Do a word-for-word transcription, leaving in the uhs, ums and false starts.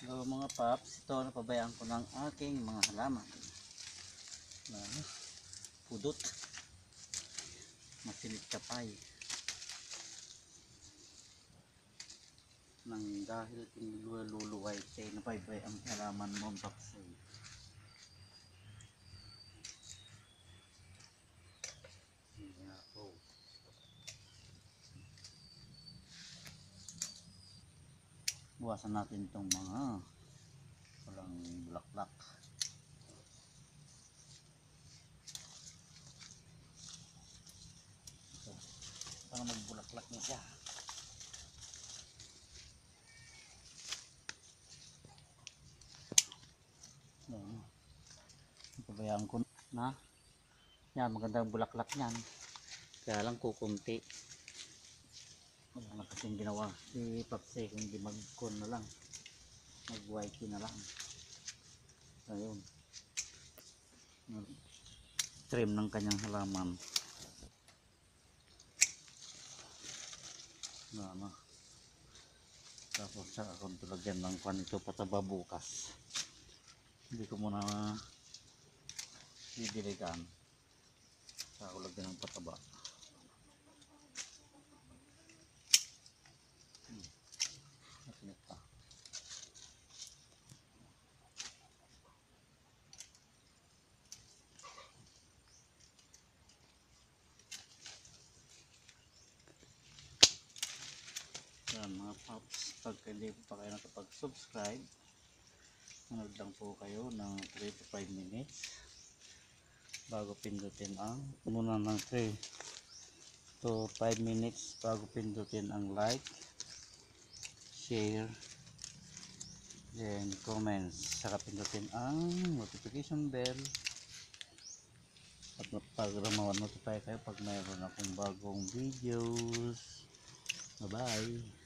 So mga paps, ito napabayaan ko ng aking mga halaman na pudot, masilit kapay nang dahil iniluluway kay napaybay ang halaman mo paps. Buwasan natin itong mga walang bulaklak. So, para magbulaklak na siya. Ayan. Pabayaan ko na. Yan, magandang bulaklak niyan. Kaya lang kukunti. Wala na kasing ginawa si Papse, hindi mag-con na lang, mag-whitey na lang. Ayun, trim ng kanyang halaman na ano. Tapos sa akong tulagyan ng kwan ito pataba bukas. Hindi ko muna didiligan, sa ako lagyan ng pataba. Yan mga paps, pag hindi pa kayo nakapag-subscribe, manood lang po kayo ng three to five minutes bago pindutin ang muna ng three to five minutes bago pindutin ang like, share, then comments, saka pindutin ang notification bell at para ma-notify kayo pag mayroon akong bagong videos. Bye bye.